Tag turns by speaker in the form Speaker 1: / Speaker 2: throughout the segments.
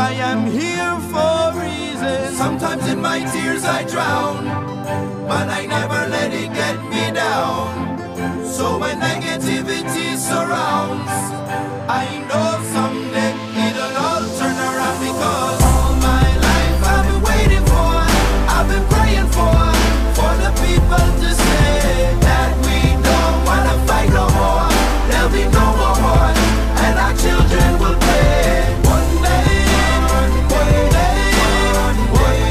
Speaker 1: I am here for a reason.
Speaker 2: Sometimes in my tears I drown, but I never let it get me down. So when negativity surrounds, I know someday it'll all turn around. Because all my life I've been waiting for, I've been praying for the people to say that we don't wanna fight no more. There'll be no more war, and our children will pay. One day, one day, one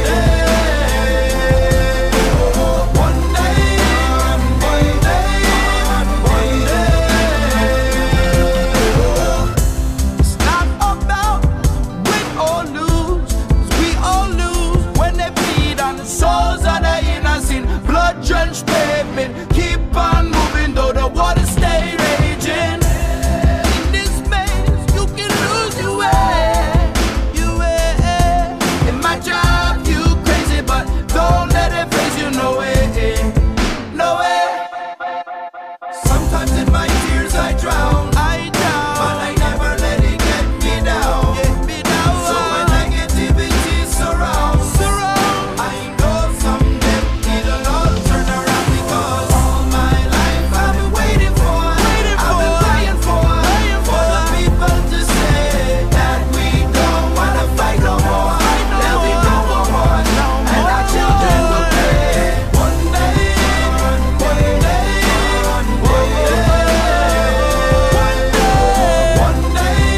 Speaker 2: day, one day, one day, one day.
Speaker 1: It's not about win or lose, 'cause we all lose when they bleed on the souls of the innocent. Blood-drenched pavement, keep on moving though the water stay raging. In this maze, you can lose your way, your way. It might drive you crazy, but don't let it phase you, no way, no way.
Speaker 2: Sometimes in my tears I drown, but I never let it get me down. So when negativity surrounds, I know someday it'll all turn around. Because all my life I've been waiting for, I've been praying for the people to say that we don't wanna fight no more. There'll be no more war, and our children will pay. One day, one day, one day, one day,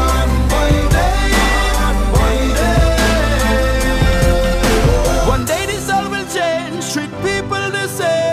Speaker 2: one day.
Speaker 1: One day this all will change, treat people the same.